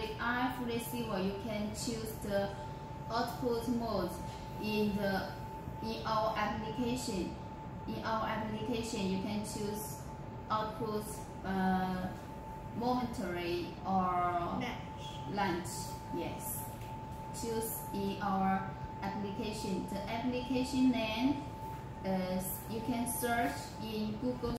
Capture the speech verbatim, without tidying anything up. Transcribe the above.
with I F receiver, you can choose the output mode in the in our application. In our application, you can choose output uh, momentary or lunch. Yes, choose in our application. The application name is, you can search in Google.